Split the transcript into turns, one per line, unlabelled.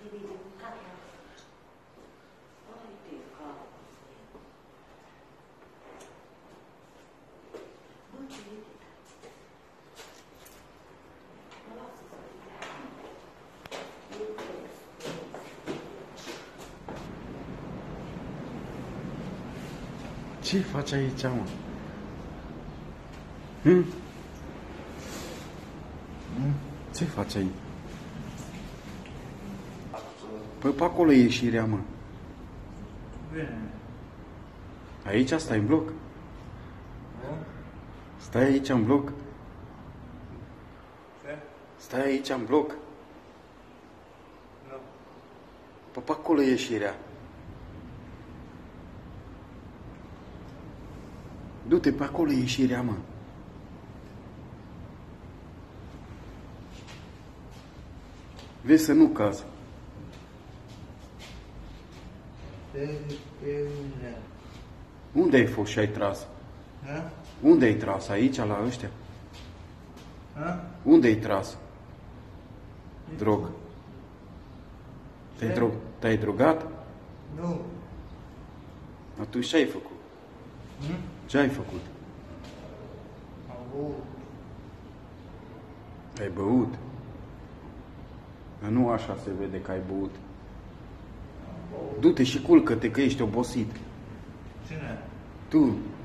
Ce faci aici, mă? Ce faci aici? Păi pe acolo e ieșirea, mă.
Bine.
Aici stai în bloc? Stai aici în bloc?
Ce?
Stai aici în bloc?
Nu.
Pe acolo e ieșirea. Du-te, pe acolo e ieșirea, mă. Vezi să nu cazi.
Pe unde?
Unde ai fost și ai tras?
Ha?
Unde ai tras? Aici, la ăștia?
Ha?
Unde ai tras? Drog. Te-ai drogat?
Nu.
Atunci ce ai făcut? Ce ai făcut?
Am băut.
Ai băut? Dar nu așa se vede că ai băut. Du-te și culcă-te că ești obosit.
Cine?
Tu,